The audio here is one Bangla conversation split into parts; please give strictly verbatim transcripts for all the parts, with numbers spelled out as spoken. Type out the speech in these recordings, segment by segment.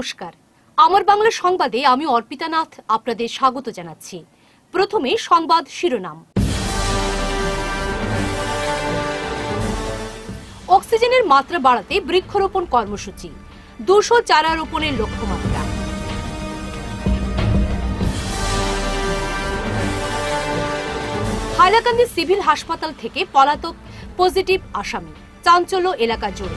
নমস্কার, আমার বাংলা সংবাদে আমি অর্পিতা নাথ আপনাদের স্বাগত জানাচ্ছি। প্রথমে সংবাদ শিরোনাম। অক্সিজেনের মাত্রা বাড়াতে বৃক্ষরোপণ কর্মসূচি, দুশো চারা রোপণের লক্ষ্যমাত্রা। হাইলাকান্দি সিভিল হাসপাতাল থেকে পলাতক পজিটিভ আসামি, চাঞ্চল্য এলাকা জুড়ে।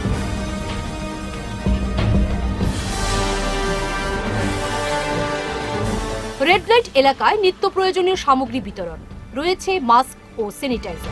রেড লাইট এলাকায় নিত্য প্রয়োজনীয় সামগ্রী বিতরণ, রয়েছে মাস্ক ও স্যানিটাইজার।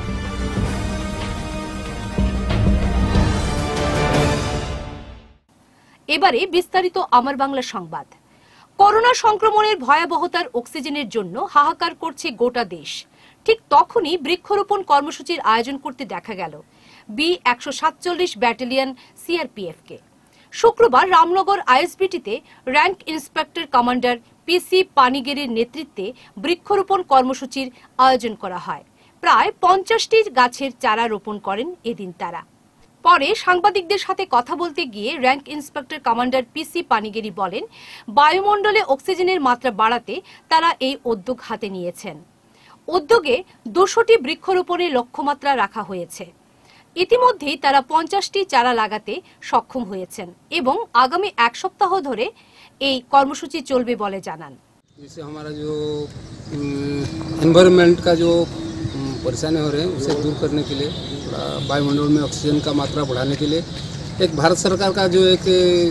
এবারে বিস্তারিত আমার বাংলা সংবাদ। করোনা সংক্রমণের ভয়াবহতার অক্সিজেনের জন্য হাহাকার করছে গোটা দেশ। ঠিক তখনই বৃক্ষরোপণ কর্মসূচির আয়োজন করতে দেখা গেল বি একশো সাতচল্লিশ ব্যাটালিয়ন সিআরপিএফ কে। শুক্রবার রামনগর আইএসবিটিতে র্যাঙ্ক ইন্সপেক্টর কমান্ডার পিসি পানিগেরির নেতৃত্বে বৃক্ষরোপণ কর্মসূচির আয়োজন করা হয়। প্রায় পঞ্চাশটি গাছের চারা রোপণ করেন এদিন তারা। পরে সাংবাদিকদের সাথে কথা বলতে গিয়ে rank inspector commander PC Panigeri বলেন, বায়ুমণ্ডলে অক্সিজেনের মাত্রা বাড়াতে তারা এই উদ্যোগ হাতে নিয়েছেন। উদ্যোগে দুশোটি বৃক্ষরোপণের লক্ষ্যমাত্রা রাখা হয়েছে। ইতিমধ্যেই তারা পঞ্চাশটি চারা লাগাতে সক্ষম হয়েছেন এবং আগামী এক সপ্তাহ ধরে এই কর্মসূচি চলবে বলে জানান। जिससे हमारा जो एनवायरनमेंट का जो परेशानी हो रहे हैं उसे दूर करने के लिए, वायुमंडल में ऑक्सीजन का मात्रा बढ़ाने के लिए एक भारत सरकार का जो एक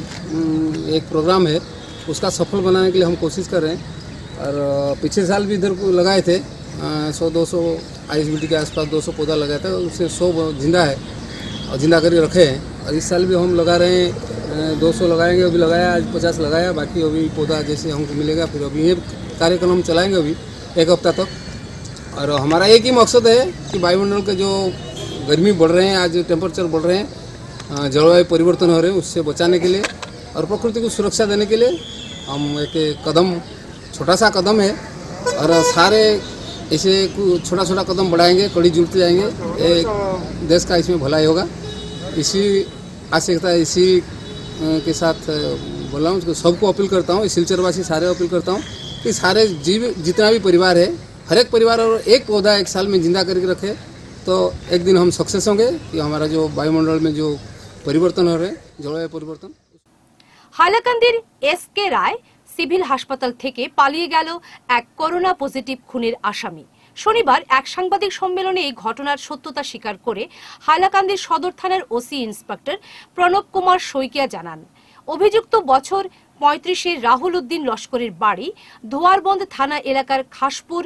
एक प्रोग्राम है उसका सफल बनाने के लिए हम कोशिश कर रहे हैं। और पिछले साल भी इधर को लगाए थे सौ दो सौ आईएसबीटी के आसपास दो सौ पौधा लगाया था, उससे सौ जिंदा है और जिंदा करके रखे हैं। और इस साल भी हम लगा रहे हैं, दो सौ लगाएंगे, अभी लगाया, आज पचास लगाया, बाकी अभी पौधा जैसे हमको मिलेगा फिर अभी ये कार्यक्रम हम चलाएंगे अभी एक हफ्ता तक। और हमारा एक ही मकसद है कि वायुमंडल के जो गर्मी बढ़ रहे हैं, आज टेम्परेचर बढ़ रहे हैं, जलवायु परिवर्तन हो रहे हैं, उससे बचाने के लिए और प्रकृति को सुरक्षा देने के लिए हम एक कदम, छोटा सा कदम है और सारे ऐसे छोटा छोटा कदम बढ़ाएंगे, कड़ी जुड़ते जाएंगे, एक देश का इसमें भलाई होगा। इसी आशंका, इसी के साथ बोल रहा हूँ, सबको अपील करता हूँ, सिलचरवासी सारे अपील करता हूँ कि सारे जीव जितना भी परिवार है, हर एक परिवार और एक पौधा एक साल में जिंदा करके रखे तो एक दिन हम सक्सेस होंगे कि हमारा जो वायुमंडल में जो परिवर्तन हो रहे हैं, जलवायु परिवर्तन। হাইলাকান্দির এস কে রায় সিভিল হাসপাতাল থেকে পালিয়ে গেল এক করোনা পজিটিভ খুনের আসামি। শনিবার এক সাংবাদিক সম্মেলনে এই ঘটনার সত্যতা স্বীকার করে হাইলাকান্দির সদর থানার ওসি ইন্সপেক্টর প্রণব কুমার শইকিয়া জানান, অভিযুক্ত বছর পঁয়ত্রিশের রাহুল উদ্দিন লস্করের বাড়ি ধোয়ারবন্দ থানা এলাকার খাসপুর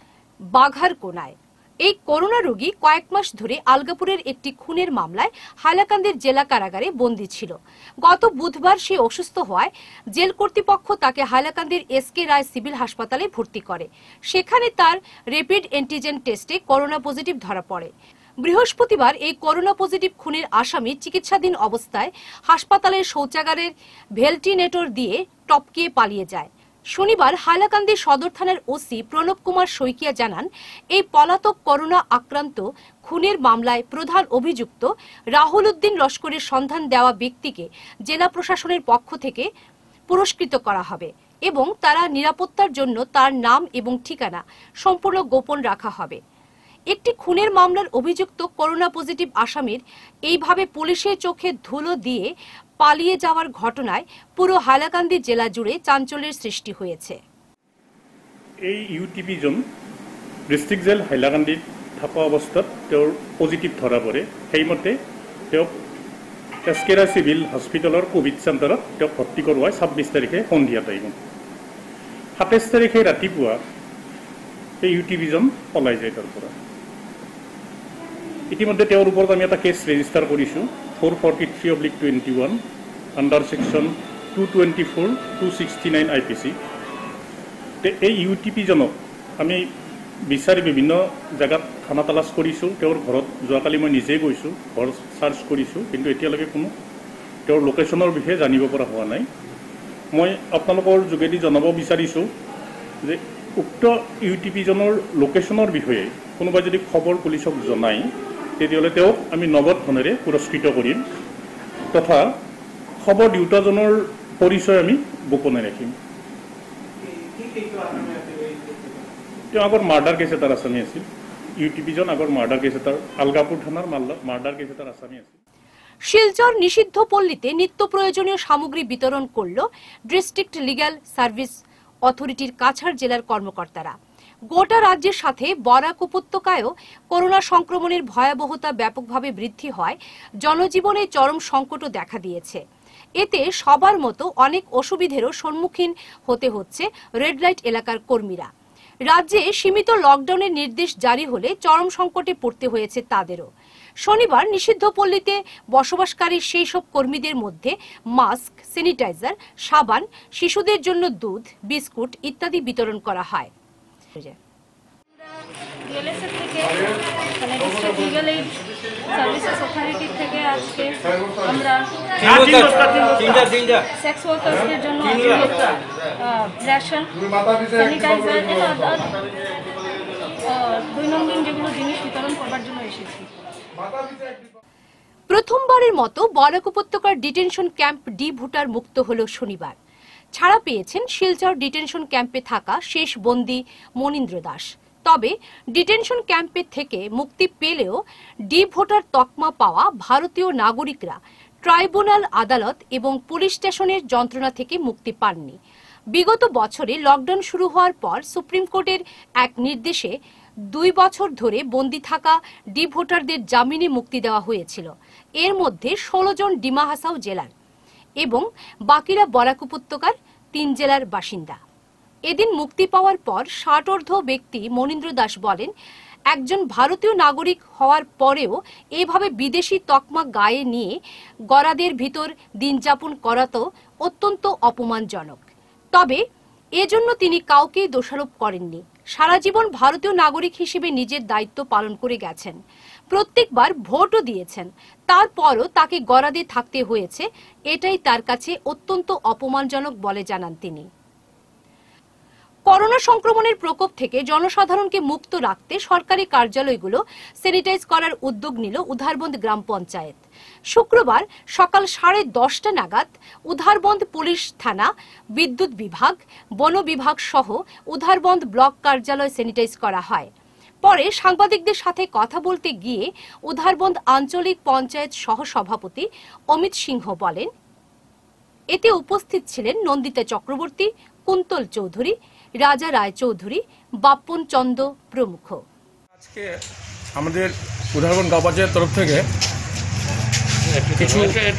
বাঘার কোনায়। এই করোনা রোগী কয়েক মাস ধরে আলগাপুরের একটি খুনের মামলায় হাইলাকান্দির জেলা কারাগারে বন্দী ছিল। গত বুধবার সে অসুস্থ হওয়ায় জেল কর্তৃপক্ষ তাকে হাইলাকান্দির এস কে রায় সিভিল হাসপাতালে ভর্তি করে। সেখানে তার র্যাপিড অ্যান্টিজেন টেস্টে করোনা পজিটিভ ধরা পড়ে। বৃহস্পতিবার এই করোনা পজিটিভ খুনের আসামি চিকিৎসাধীন অবস্থায় হাসপাতালের শৌচাগারের ভেন্টিলেটর দিয়ে টপকিয়ে পালিয়ে যায়। শনিবার হাইলাকান্দি সদর থানার ওসি প্রণব কুমার শইকিয়া জানান, এই পলাতক করোনা আক্রান্ত খুনের মামলায় প্রধান অভিযুক্ত রাহুল উদ্দিন লস্করের সন্ধান দেওয়া ব্যক্তিকে জেলা প্রশাসনের পক্ষ থেকে পুরস্কৃত করা হবে এবং তারা নিরাপত্তার জন্য তার নাম এবং ঠিকানা সম্পূর্ণ গোপন রাখা হবে। একটি খুনের মামলার অভিযুক্ত করোনা পজিটিভ আসামির এইভাবে পুলিশের চোখে ধুলো দিয়ে পালিয়ে যাওয়ার ঘটনায় পুরো হাইলাকান্দি জেলা জুড়ে চাঞ্চল্যের সৃষ্টি হয়েছে। এই ইউটিভিজন ডিস্ট্রিক্ট জেল হাইলাকান্দিত থকা অৱস্থাত তেওঁৰ পজিটিভ ধৰা পৰে। সেইমতে তেওঁক এছ কে ৰায় চিভিল হস্পিটেলৰ কোভিড চেণ্টাৰত তেওঁক ভৰ্তি কৰোৱাই ছাব্বিছ তাৰিখে সন্ধিয়া টাইম। সাতাইছ তাৰিখে ৰাতিপুৱা এই ইউটিভিজন পলাই যায় তাৰ পৰা। ইতিমধ্যে তেওঁৰ ওপৰত আমি এটা কেছ ৰেজিষ্টাৰ কৰিছোঁ, four forty three oblique twenty one under section two twenty four two sixty nine I P C. এই ইউ টি পিজনক আমি বিচাৰি বিভিন্ন জেগাত খানা তালাচ কৰিছোঁ। তেওঁৰ ঘৰত যোৱাকালি মই নিজেই গৈছোঁ, ঘৰ চাৰ্চ কৰিছোঁ, কিন্তু এতিয়ালৈকে কোনো তেওঁৰ লোকেশ্যনৰ বিষয়ে জানিব পৰা হোৱা নাই। মই আপোনালোকৰ যোগেদি জনাব বিচাৰিছোঁ যে উক্ত ইউ টি পিজনৰ লোকেশ্যনৰ বিষয়ে কোনোবাই যদি খবৰ পুলিচক জনায় তেতিয়াহ'লে তেওঁক আমি নগদ ধনেৰে পুৰস্কৃত কৰিম তথা খবৰ দিওঁতাজনৰ পরিচয় আমি গোপনে রাখিম। তেওঁ আগৰ মাৰ্ডাৰ কেছে তাৰ আসামি আছিল, ইউটিপিজন আগৰ মাৰ্ডাৰ কেছে তাৰ আলগাপুর থানার মার্ডার কেছে তার আসামি আছে। শিলচর নিষিদ্ধ পল্লীতে নিত্য প্রয়োজনীয় সামগ্রী বিতরণ করল ডিস্ট্রিক্ট লিগ্যাল সার্ভিস অথরিটির কাছাড় জেলার কর্মকর্তারা। গোটা রাজ্যের সাথে বরাক উপত্যকায়ও করোনা সংক্রমণের ভয়াবহতা ব্যাপকভাবে বৃদ্ধি হয় জনজীবনে চরম সংকটও দেখা দিয়েছে। এতে সবার মতো অনেক অসুবিধেরও সম্মুখীন হতে হচ্ছে রেড লাইট এলাকার কর্মীরা। রাজ্যে সীমিত লকডাউনের নির্দেশ জারি হলে চরম সংকটে পড়তে হয়েছে তাদেরও। শনিবার নিষিদ্ধ পল্লীতে বসবাসকারী সেই সব কর্মীদের মধ্যে মাস্ক, স্যানিটাইজার, সাবান, শিশুদের জন্য দুধ, বিস্কুট ইত্যাদি বিতরণ করা হয়। সার্ভিসেস অথরিটি থেকে আজকে আমরা সেক্স ওয়ার্কার্সদের জন্য রেশন, স্যানিটাইজার এবং দৈনন্দিন যেগুলো জিনিস বিতরণ করবার জন্য এসেছি। প্রথমবারের মতো বরাক উপত্যকার ডিটেনশন ক্যাম্প ডি ভোটার মুক্ত হল শনিবার। ছাড়া পেয়েছেন শিলচর ডিটেনশন ক্যাম্পে থাকা শেষ বন্দী মনীন্দ্র দাস। তবে ডিটেনশন ক্যাম্পের থেকে মুক্তি পেলেও ডি ভোটার তকমা পাওয়া ভারতীয় নাগরিকরা ট্রাইব্যুনাল, আদালত এবং পুলিশ স্টেশনের যন্ত্রণা থেকে মুক্তি পাননি। বিগত বছরে লকডাউন শুরু হওয়ার পর সুপ্রিম কোর্টের এক নির্দেশে দুই বছর ধরে বন্দী থাকা ডি ভোটারদের জামিনে মুক্তি দেওয়া হয়েছিল। এর মধ্যে ষোলো জন ডিমা হাসাও জেলার এবং বাকিরা বরাক উপত্যকার তিন জেলার বাসিন্দা। এদিন মুক্তি পাওয়ার পর ষাটোর্ধ্ব ব্যক্তি মনীন্দ্র দাস বলেন, একজন ভারতীয় নাগরিক হওয়ার পরেও এভাবে বিদেশি তকমা গায়ে নিয়ে গরাদের ভিতর দিনযাপন করা তো অত্যন্ত অপমানজনক। তবে এজন্য তিনি কাউকেই দোষারোপ করেননি। সারা জীবন ভারতীয় নাগরিক হিসেবে নিজের দায়িত্ব পালন করে গেছেন, প্রত্যেকবার ভোটও দিয়েছেন, তারপরও তাকে গরাদে থাকতে হয়েছে। এটাই তার কাছে অত্যন্ত অপমানজনক বলে জানান তিনি। করোনা সংক্রমণের প্রকোপ থেকে জনসাধারণকে মুক্ত রাখতে সরকারি কার্যালয়গুলো স্যানিটাইজ করার উদ্যোগ নিল উধারবন্দ গ্রাম পঞ্চায়েত। শুক্রবার সকাল সাড়ে দশটা নাগাদ উধারবন্দ পুলিশ থানা, বিদ্যুৎ বিভাগ, বন বিভাগ সহ উধারবন্দ ব্লক কার্যালয় স্যানিটাইজ করা হয়। পরে সাংবাদিকদের সাথে কথা বলতে গিয়ে উধারবন্দ আঞ্চলিক পঞ্চায়েত সহ সভাপতি অমিত সিংহ বলেন, এতে উপস্থিত ছিলেন নন্দিতা চক্রবর্তী, কুন্তল চৌধুরী, রাজা রায় চৌধুরী, বাপ্পন চন্দ প্রমুখ। আজকে আমাদের উধারবন্দ গাঁও পঞ্চায়েতের তরফ থেকে কিছু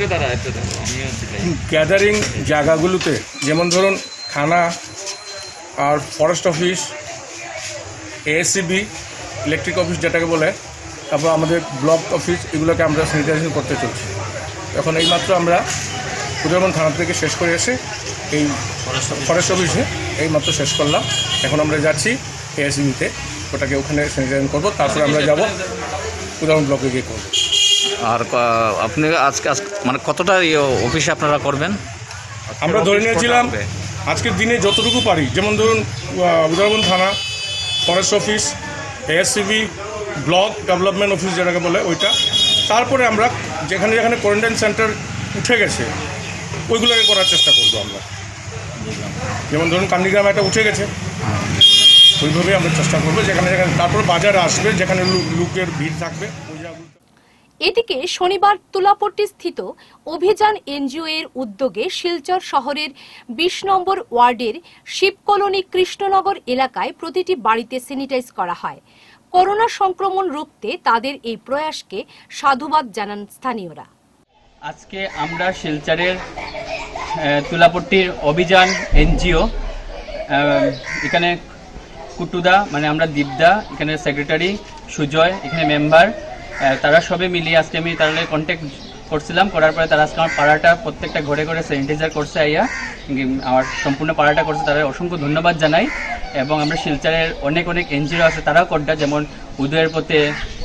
গ্যাদারিং জায়গাগুলোতে, যেমন ধরুন থানা আর forest office, ASCB, electric office যেটাকে বলে, তারপর আমাদের ব্লক অফিস, এগুলোকে আমরা স্যানিটাইজেশন করতে চলছি। এখন এইমাত্র আমরা উধারবন্দ থানা থেকে শেষ করে এসে এই ফরেস্ট অফিসে এইমাত্র শেষ করলাম। এখন আমরা যাচ্ছি এএসসিবিতে, ওটাকে ওখানে স্যানিটাইজেশন করবো, তারপরে আমরা যাব উধারবন্দ ব্লকে গিয়ে করবো। আর আপনি আজকে মানে কতটা অফিসে আপনারা করবেন? আমরা ধরে নিয়েছিলাম আজকের দিনে যতটুকু পারি, যেমন ধরুন উধারবন্দ থানা, forest office, ASCB, block development office যেটাকে বলে ওইটা, তারপরে আমরা যেখানে যেখানে কোয়ারেন্টাইন সেন্টার উঠে গেছে ওইগুলোকে করার চেষ্টা করবো আমরা। যেমন ধরুন কান্দিগ্রামে একটা উঠে গেছে, ওইভাবেই আমরা চেষ্টা করবো যেখানে যেখানে, তারপরে বাজার আসবে যেখানে লোকের ভিড় থাকবে। এদিকে শনিবার তুলাপট্টি স্থিত অভিযান এনজিও এর উদ্যোগে শিলচর শহরের বিশ নম্বর ওয়ার্ডের শিবকলোনি কৃষ্ণনগর এলাকায় প্রতিটি বাড়িতে স্যানিটাইজ করা হয়। করোনা সংক্রমণ রুখতে তাদের এই প্রয়াসকে সাধুবাদ জানান স্থানীয়রা। আজকে আমরা শিলচরের তুলাপট্টির অভিযান এনজিও, এখানে কুটুদা মানে আমরা দীপদা, এখানে সেক্রেটারি সুজয়, এখানে মেম্বার, তারা সবে মিলিয়ে আজকে আমি তারা কন্ট্যাক্ট করছিলাম। করার পরে তারা আজকে আমার পাড়াটা প্রত্যেকটা ঘরে ঘরে স্যানিটাইজার করছে, আইয়া আমার সম্পূর্ণ পাড়াটা করছে, তারা অসংখ্য ধন্যবাদ জানাই। এবং আমরা শিলচরের অনেক অনেক এনজিও আছে তারাও করটা, যেমন উদয়ের পথে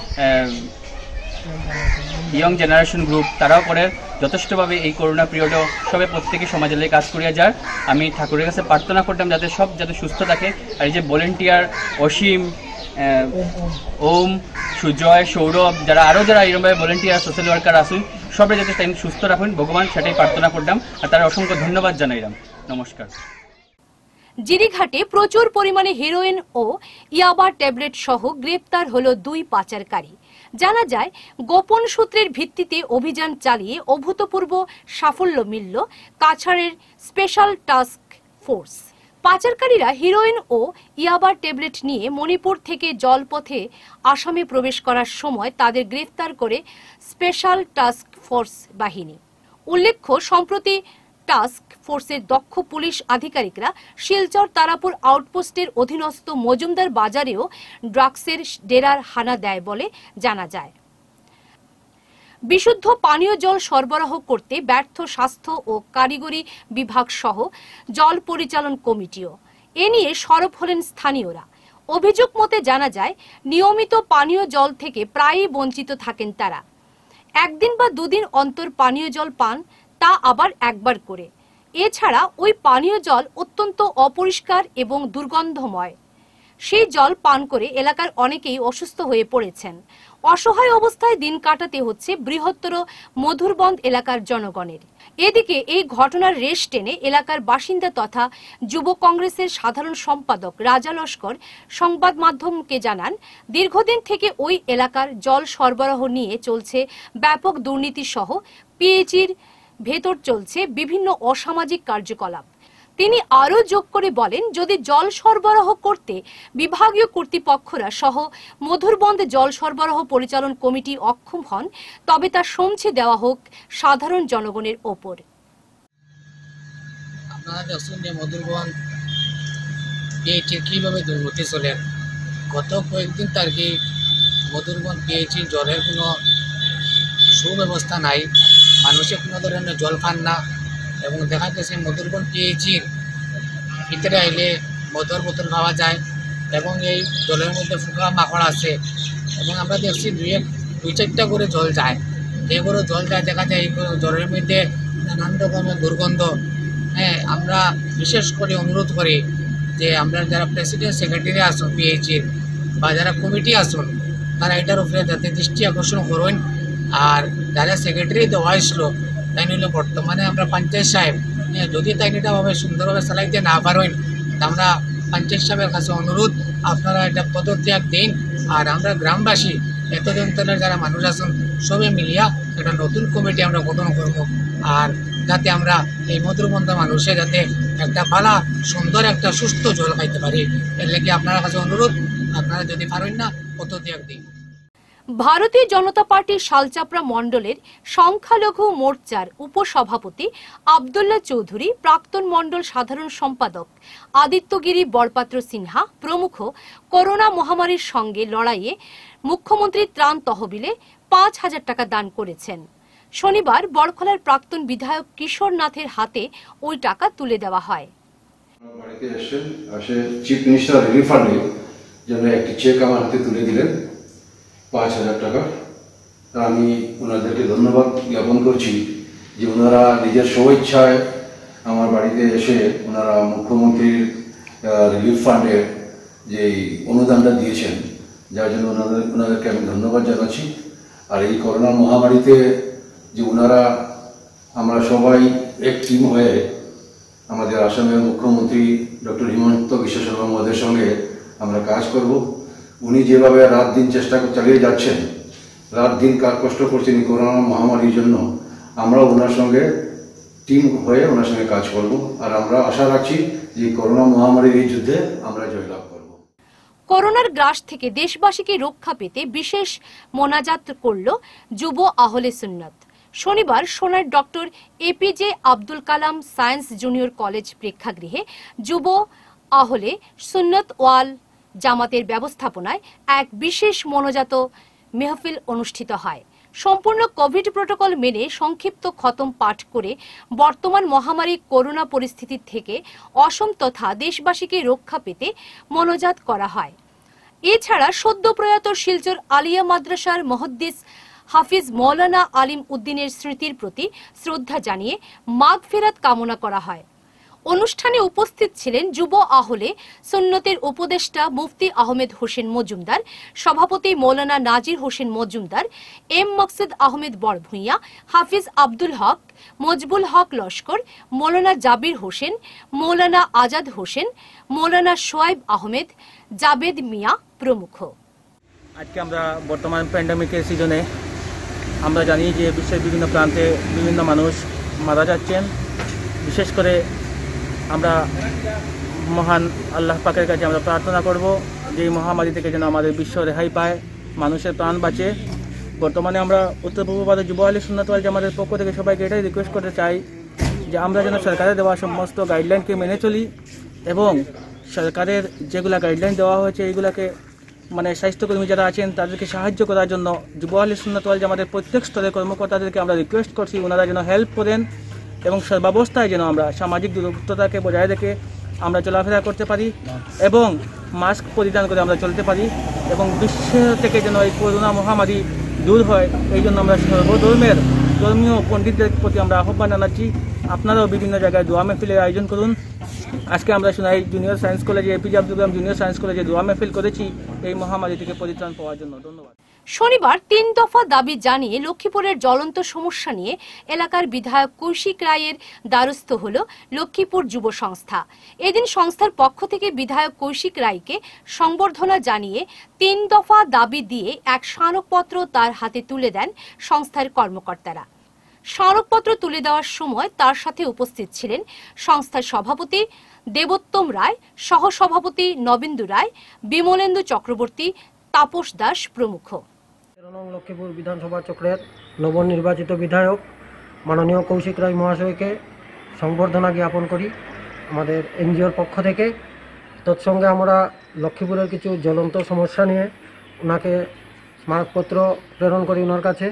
ইয়ং জেনারেশন গ্রুপ, তারাও করে যথেষ্টভাবে এই করোনা পিরিয়ডেও সবে প্রত্যেকে সমাজের কাজ করিয়া যার। আমি ঠাকুরের কাছে প্রার্থনা করতাম যাতে সব যাতে সুস্থ থাকে। আর এই যে ভলেন্টিয়ার অসীম, ওম, সুজয়, সৌরভ, যারা আরও যারা এরকমভাবে ভলেন্টিয়ার সোশ্যাল ওয়ার্কার আসুন, সবাই যাতে টাইম সুস্থ রাখুন ভগবান সেটাই প্রার্থনা করলাম আর তার অসংখ্য ধন্যবাদ জানাইলাম। নমস্কার। জিরিঘাটে প্রচুর পরিমাণে হেরোইন ও ইয়াবা ট্যাবলেট সহ গ্রেপ্তার হলো দুই পাচারকারী। জানা যায় গোপন সূত্রের ভিত্তিতে অভিযান চালিয়ে অভূতপূর্ব সাফল্য মিলল কাছাড়ের স্পেশাল টাস্ক ফোর্স। পাচারকারীরা হিরোইন ও ইয়াবা ট্যাবলেট নিয়ে মণিপুর থেকে জলপথে আসামে প্রবেশ করার সময় তাদের গ্রেফতার করে স্পেশাল টাস্ক ফোর্স বাহিনী। উল্লেখ্য, সম্প্রতি টাস্ক ফোর্সের দক্ষ পুলিশ আধিকারিকরা শিলচর তারাপুর আউটপোস্টের অধীনস্থ মজুমদার বাজারেও ড্রাগসের ডেরার হানা দেয় বলে জানা যায়। বিশুদ্ধ পানীয় জল সরবরাহ করতে ব্যর্থ স্বাস্থ্য ও কারিগরি বিভাগ সহ জল পরিচালন কমিটিও। এ নিয়ে সরব হলেন স্থানীয়রা। অভিযোগ মতে জানা যায় নিয়মিত পানীয় জল থেকে প্রায়ই বঞ্চিত থাকেন তারা। একদিন বা দুদিন অন্তর পানীয় জল পান, তা আবার একবার করে। এছাড়া ওই পানীয় জল অত্যন্ত অপরিষ্কার এবং দুর্গন্ধময়। সেই জল পান করে এলাকার অনেকেই অসুস্থ হয়ে পড়েছেন। অসহায় অবস্থায় দিন কাটাতে হচ্ছে বৃহত্তর মধুরবন্দ এলাকার জনগণের। এদিকে এই ঘটনার রেশ টেনে এলাকার বাসিন্দা তথা যুব কংগ্রেসের সাধারণ সম্পাদক রাজা লস্কর সংবাদ মাধ্যমকে জানান, দীর্ঘদিন থেকে ওই এলাকার জল সরবরাহ নিয়ে চলছে ব্যাপক দুর্নীতি সহ পিএইচির ভেতর চলছে বিভিন্ন অসামাজিক কার্যকলাপ। তিনি আরও যোগ করে বলেন, যদি জল সরবরাহ করতে বিভাগীয় কর্তৃপক্ষরা সহ মধুরবন্দ জল সরবরাহ পরিচালন কমিটি অক্ষম হন, তবে তা সমছে দেওয়া হোক সাধারণ জনগণের ওপর। আপনারা দেখছেন যে মধুরবন্দ পিএইচির কীভাবে দুর্নীতি চলে। গত কয়েকদিন তার কি মধুরবন্দ পিএইচির জলের কোনো সুব্যবস্থা নাই, মানুষে কোনো ধরনের জল পান না এবং দেখা গেছে মধুরবন্দ পিএইচির ভিতরে আইলে মধুর বোতল পাওয়া যায় এবং এই জলের মধ্যে ফুকা মাকড় আছে এবং আমরা দেখছি দুই এক দুই চারটা করে জল যায়। যে করে জল যায় দেখা যায় এই জলের মধ্যে নানান রকমের দুর্গন্ধ। হ্যাঁ, আমরা বিশেষ করে অনুরোধ করি যে আমরা যারা প্রেসিডেন্ট সেক্রেটারি আসুন পিএইচির বা যারা কমিটি আসুন, তারা এটার উপরে যাতে দৃষ্টি আকর্ষণ করুন। আর যারা সেক্রেটারি দেওয়া হয়েছিল তাই নিলে বর্তমানে আমরা পঞ্চায়েত সাহেব যদি তাই এটাভাবে সুন্দরভাবে চালাইতে না পারেন, আমরা পঞ্চায়েত সাহেবের কাছে অনুরোধ আপনারা এটা পদত্যাগ দিন। আর আমরা গ্রামবাসী এতদিন ধরে যারা মানুষ আছেন সবে মিলিয়া একটা নতুন কমিটি আমরা গঠন করব, আর যাতে আমরা এই মধুরবন্ধ মানুষে যাতে একটা ভালো সুন্দর একটা সুস্থ জল খাইতে পারি। এর লেগে আপনার কাছে অনুরোধ, আপনারা যদি পারেন না পদত্যাগ দিন। ভারতীয় জনতা পার্টির শালচাপড়া মণ্ডলের সংখ্যালঘু মোর্চার উপসভাপতি আবদুল্লাহ চৌধুরী, প্রাক্তন মণ্ডল সাধারণ সম্পাদক আদিত্যগিরি বরপাত্র সিনহা প্রমুখ করোনা মহামারীর সঙ্গে লড়াইয়ে মুখ্যমন্ত্রীর ত্রাণ তহবিলে পাঁচ হাজার টাকা দান করেছেন। শনিবার বড়খলার প্রাক্তন বিধায়ক কিশোর নাথের হাতে ওই টাকা তুলে দেওয়া হয়। চিফ মিনিস্টার রিলিফ ফান্ডে যেন একটি চেক আমার হাতে তুলে দিলেন পাঁচ হাজার টাকা। আমি ওনাদেরকে ধন্যবাদ জ্ঞাপন করছি যে ওনারা নিজের স্বইচ্ছায় আমার বাড়িতে এসে ওনারা মুখ্যমন্ত্রীর রিলিফ ফান্ডে যে অনুদানটা দিয়েছেন, যার জন্য ওনাদের ওনাদেরকে আমি ধন্যবাদ জানাচ্ছি। আর এই করোনা মহামারীতে যে ওনারা আমরা সবাই এক টিম হয়ে আমাদের আসামের মুখ্যমন্ত্রী ডক্টর হিমন্ত বিশ্ব শর্মা মহোদয়ের সঙ্গে আমরা কাজ করব। উনি যেভাবে রাত দিন চেষ্টা চালিয়ে যাচ্ছেন, রাত দিন কাজ কষ্ট করছেন এই করোনা মহামারীর জন্য, আমরা ওনার সঙ্গে টিম হয়ে ওনার সঙ্গে কাজ করব। আর আমরা আশা রাখছি যে করোনা মহামারীর এই যুদ্ধে আমরা জয়লাভ করব। করোনার গ্রাস থেকে দেশবাসীকে রক্ষা পেতে বিশেষ মোনাজাত করল যুব আহলে সুন্নত। শনিবার সোনার doctor APJ Abdul Kalam science junior college প্রেক্ষাগৃহে যুব আহলে সুন্নত ওয়াল জামাতের ব্যবস্থাপনায় এক বিশেষ মোনাজাত মেহফিল অনুষ্ঠিত হয়। সম্পূর্ণ কোভিড প্রোটোকল মেনে সংক্ষিপ্ত খতম পাঠ করে বর্তমান মহামারী করোনা পরিস্থিতি থেকে অসম তথা দেশবাসীকে রক্ষা পেতে মোনাজাত করা হয়। এছাড়া সদ্য প্রয়াত শিলচর আলিয়া মাদ্রাসার মুহাদ্দিস হাফিজ মৌলানা আলিম উদ্দিনের স্মৃতির প্রতি শ্রদ্ধা জানিয়ে মাগফিরাত কামনা করা হয়। অনুষ্ঠানে উপস্থিত ছিলেন যুব আহলে সুন্নতের উপদেষ্টা মুফতি আহমেদ হোসেন মজুমদার, সভাপতি মৌলানা নাজির হোসেন মজুমদার, এম মকসুদ আহমেদ বড়ভূঁইয়া, হাফিজ আব্দুল হক, মজবুল হক লস্কর, মৌলানা জাবির হোসেন, মৌলানা আজাদ হোসেন, মৌলানা সোয়াইব আহমেদ, জাবেদ মিয়া প্রমুখ। আজকে আমরা বর্তমান প্যান্ডেমিকের সিজনে আমরা জানি যে বিশ্বের বিভিন্ন প্রান্তে বিভিন্ন মানুষ মারা যাচ্ছেন। বিশেষ করে আমরা মহান আল্লাহ পাকের কাছে আমরা প্রার্থনা করব যে এই মহামারী থেকে যেন আমাদের বিশ্ব রেহাই পায়, মানুষের প্রাণ বাঁচে। বর্তমানে আমরা উত্তর পূর্ব ভারতের যুব আহলে সুন্নাত ওয়াল জামাতের পক্ষ থেকে সবাইকে এটাই রিকোয়েস্ট করতে চাই যে আমরা যেন সরকারের দেওয়া সমস্ত গাইডলাইনকে মেনে চলি এবং সরকারের যেগুলা গাইডলাইন দেওয়া হয়েছে এইগুলাকে মানে স্বাস্থ্যকর্মী যারা আছেন তাদেরকে সাহায্য করার জন্য যুব আহলে সুন্নাত ওয়াল জামাতের প্রত্যেক স্তরের কর্মকর্তাদেরকে আমরা রিকোয়েস্ট করছি ওনারা যেন হেল্প করেন এবং সর্বাবস্থায় যেন আমরা সামাজিক দূরত্বতাকে বজায় রেখে আমরা চলাফেরা করতে পারি এবং মাস্ক পরিধান করে আমরা চলতে পারি এবং বিশ্ব থেকে যেন এই করোনা মহামারী দূর হয় এই জন্য আমরা সর্বধর্মের ধর্মীয় পণ্ডিতদের প্রতি আমরা আহ্বান জানাচ্ছি আপনারাও বিভিন্ন জায়গায় দোয়া মেহফিলের আয়োজন করুন। আজকে আমরা শোনাই জুনিয়র সায়েন্স কলেজে APJ Abdul Kalam junior science কলেজে দোয়া মেহফিল করেছি এই মহামারী থেকে পরিত্রাণ পাওয়ার জন্য। ধন্যবাদ। শনিবার তিন দফা দাবি জানিয়ে লক্ষ্মীপুরের জ্বলন্ত সমস্যা নিয়ে এলাকার বিধায়ক কৌশিক রায়ের দ্বারস্থ হল লক্ষ্মীপুর যুব সংস্থা। এদিন সংস্থার পক্ষ থেকে বিধায়ক কৌশিক রায়কে সংবর্ধনা জানিয়ে তিন দফা দাবি দিয়ে এক স্মারকপত্র তার হাতে তুলে দেন সংস্থার কর্মকর্তারা। স্মারকপত্র তুলে দেওয়ার সময় তার সাথে উপস্থিত ছিলেন সংস্থার সভাপতি দেবোত্তম রায়, সহসভাপতি নবেন্দু রায়, বিমলেন্দু চক্রবর্তী, তাপস দাস প্রমুখ। লক্ষ্মীপুর বিধানসভা চক্রের নবনির্বাচিত বিধায়ক মাননীয় কৌশিক রায় মহাশয়কে সংবর্ধনা জ্ঞাপন করি আমাদের এনজিওর পক্ষ থেকে। তৎসঙ্গে আমরা লক্ষ্মীপুরের কিছু জ্বলন্ত সমস্যা নিয়ে ওনাকে স্মারকপত্র প্রেরণ করি ওনার কাছে।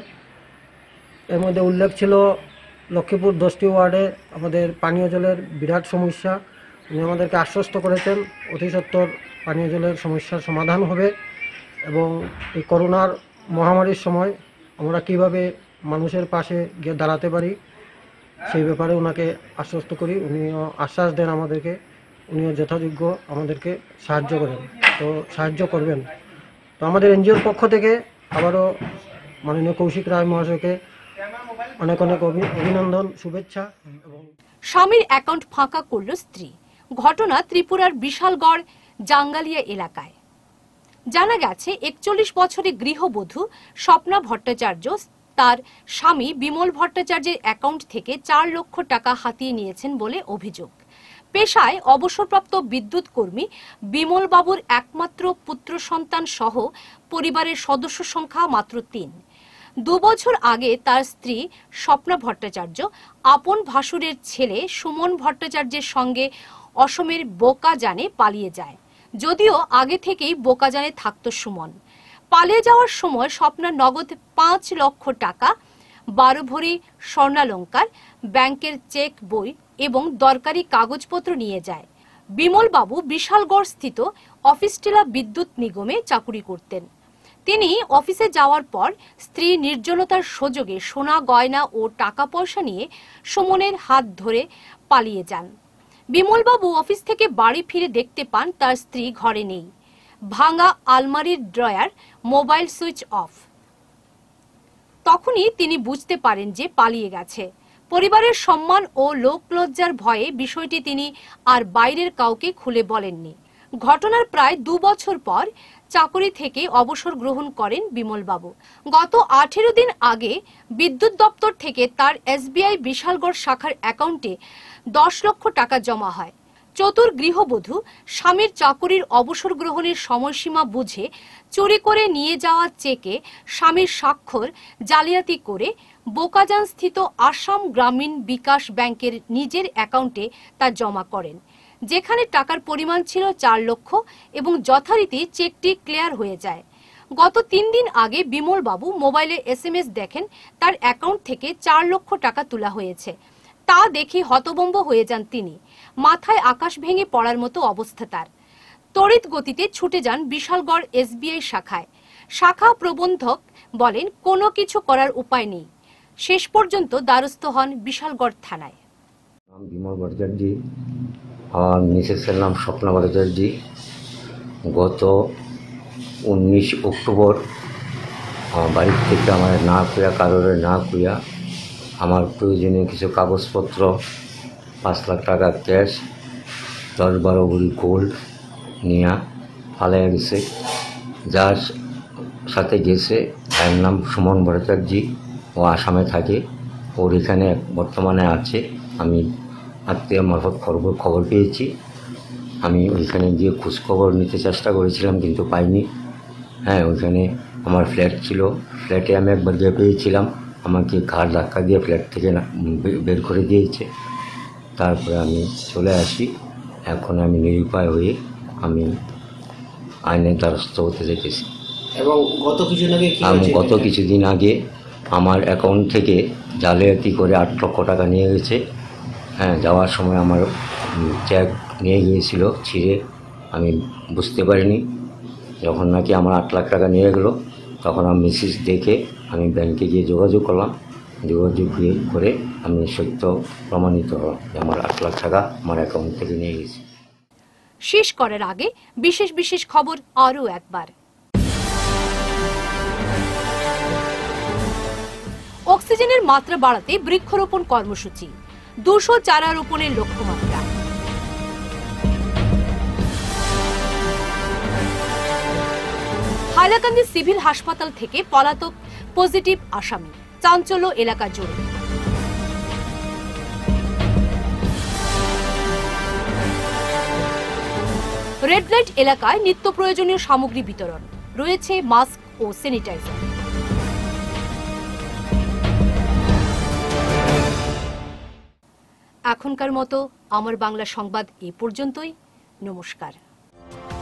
এর মধ্যে উল্লেখ ছিল লক্ষ্মীপুর দশটি ওয়ার্ডে আমাদের পানীয় জলের বিরাট সমস্যা। উনি আমাদেরকে আশ্বস্ত করেছেন অতি সত্বর পানীয় জলের সমস্যার সমাধান হবে এবং এই করোনার মহামারীর সময় আমরা কিভাবে মানুষের পাশে গিয়ে দাঁড়াতে পারি সেই ব্যাপারে ওনাকে আশ্বস্ত করি। উনিও আশ্বাস দেন আমাদেরকে, উনিও যথাযোগ্য আমাদেরকে সাহায্য করেন, তো সাহায্য করবেন। তো আমাদের এনজিওর পক্ষ থেকে আবারও মাননীয় কৌশিক রায় মহাশয়কে অনেক অনেক অভিনন্দন, শুভেচ্ছা। এবং স্বামীর অ্যাকাউন্ট ফাঁকা করল স্ত্রী। ঘটনা ত্রিপুরার বিশালগড় জাঙ্গালিয়া এলাকায়। জানা গেছে একচল্লিশ বছরের গৃহবধূ স্বপ্না ভট্টাচার্য তার স্বামী বিমল ভট্টাচার্যের অ্যাকাউন্ট থেকে চার লক্ষ টাকা হাতিয়ে নিয়েছেন বলে অভিযোগ। পেশায় অবসরপ্রাপ্ত বিদ্যুৎ কর্মী বিমল বাবুর একমাত্র পুত্র সন্তান সহ পরিবারের সদস্য সংখ্যা মাত্র তিন। দুবছর আগে তার স্ত্রী স্বপ্না ভট্টাচার্য আপন ভাসুরের ছেলে সুমন ভট্টাচার্যের সঙ্গে অসমের বোকাজানে পালিয়ে যায়। যদিও আগে থেকেই বোকাজানে থাকত সুমন। পালিয়ে যাওয়ার সময় স্বপ্নার নগদ পাঁচ লক্ষ টাকা, বারো ভরি স্বর্ণালঙ্কার, ব্যাংকের চেক বই এবং দরকারি কাগজপত্র নিয়ে যায়। বিমল বাবু বিশালগড় স্থিত অফিসটিলা বিদ্যুৎ নিগমে চাকুরি করতেন। তিনি অফিসে যাওয়ার পর স্ত্রী নির্জনতার সুযোগে সোনা গয়না ও টাকা পয়সা নিয়ে সুমনের হাত ধরে পালিয়ে যান। বিমলবাবু অফিস থেকে বাড়ি ফিরে দেখতে পান তার স্ত্রী ঘরে নেই। ভাঙা আলমারির ড্রয়ার, মোবাইল সুইচ অফ। তখনই তিনি বুঝতে পারেন যে পালিয়ে গেছে। পরিবারের সম্মান ও লোকলজ্জার ভয়ে বিষয়টি তিনি আর বাইরের কাউকে খুলে বলেননি। ঘটনার প্রায় দু বছর পর চাকরি থেকে অবসর গ্রহণ করেন বিমলবাবু। গত আঠেরো দিন আগে বিদ্যুৎ দপ্তর থেকে তার এসবিআই বিশালগড় শাখার অ্যাকাউন্টে দশ লক্ষ টাকা জমা হয়। চতুর গৃহবধূ স্বামীর চাকুরির অবসর গ্রহণের সময়সীমা বুঝে চুরি করে নিয়ে যাওয়া চেকে স্বামীর স্বাক্ষর জালিয়াতি করে বোকাজান স্থিত আসাম গ্রামীণ বিকাশ ব্যাংকের নিজের অ্যাকাউন্টে তা জমা করেন, যেখানে টাকার পরিমাণ ছিল চার লক্ষ এবং যথারীতি চেকটি ক্লিয়ার হয়ে যায়। গত তিন দিন আগে বিমল বাবু মোবাইলে এস এম এস দেখেন তার অ্যাকাউন্ট থেকে চার লক্ষ টাকা তোলা হয়েছে। তা দেখে হতভম্ব হয়ে যান তিনি। মাথায় আকাশ ভেঙে পড়ার মতো অবস্থা তার। তড়িৎ গতিতে ছুটে যান বিশালগড় এসবিআই শাখায়। শাখা প্রবন্ধক বলেন কোনো কিছু করার উপায় নেই। শেষ পর্যন্ত দ্বারস্থ হন বিশালগড় থানায়। নাম বিমল ভট্টাচার্য, আমার মিসেসের নাম স্বপ্না ভট্টাচার্য। গত উনিশ অক্টোবর আমার বাড়ির থেকে আমার না কুয়া কারোর না কুয়া আমার প্রয়োজনীয় কিছু কাগজপত্র, পাঁচ লাখ টাকা ক্যাশ, দশ বারো ভরি গোল্ড নিয়ে পালিয়ে গেছে। যার সাথে গেছে তার নাম সুমন ভট্টাচার্য, ও আসামে থাকে। ওর এখানে বর্তমানে আছে। আমি আত্মীয় মারফত খবর খবর পেয়েছি। আমি ওইখানে গিয়ে খোঁজখবর নিতে চেষ্টা করেছিলাম কিন্তু পাইনি। হ্যাঁ, ওইখানে আমার ফ্ল্যাট ছিল, ফ্ল্যাটে আমি একবার গিয়ে পেয়েছিলাম, আমাকে ঘাড় ধাক্কা দিয়ে ফ্ল্যাট থেকে বের করে দিয়েছে। তারপরে আমি চলে আসি। এখন আমি নিরুপায় হয়ে আমি আইনের দ্বারস্থ হতে যেতেছি। এবং গত কিছুদিন আগে আমি গত কিছুদিন আগে আমার অ্যাকাউন্ট থেকে জালিয়াতি করে আট লক্ষ টাকা নিয়ে গেছে। হ্যাঁ, যাওয়ার সময় আমার চেক নিয়ে গিয়েছিল ছিঁড়ে, আমি বুঝতে পারিনি। যখন নাকি আমার আট লাখ টাকা নিয়ে গেলো তখন আমি মেসেজ দেখে আমি ব্যাংকে গিয়ে যোগাযোগ করলাম। যোগাযোগ করে আমি সত্য প্রমাণিত হলাম যে আমার আট লাখ টাকা আমার অ্যাকাউন্ট থেকে নিয়ে গেছে। শেষ করার আগে বিশেষ বিশেষ খবর আরও একবার। অক্সিজেনের মাত্রা বাড়াতে বৃক্ষরোপণ কর্মসূচি, দুশো চারা রোপণের লক্ষ্যমাত্রা। হাইলাকান্দি সিভিল হাসপাতাল থেকে পলাতক পজিটিভ আসামি, চাঞ্চল্য এলাকা জুড়ে। রেড লাইট এলাকায় নিত্য প্রয়োজনীয় সামগ্রী বিতরণ, রয়েছে মাস্ক ও স্যানিটাইজার। এখনকার মতো আমার বাংলা সংবাদ এ পর্যন্তই। নমস্কার।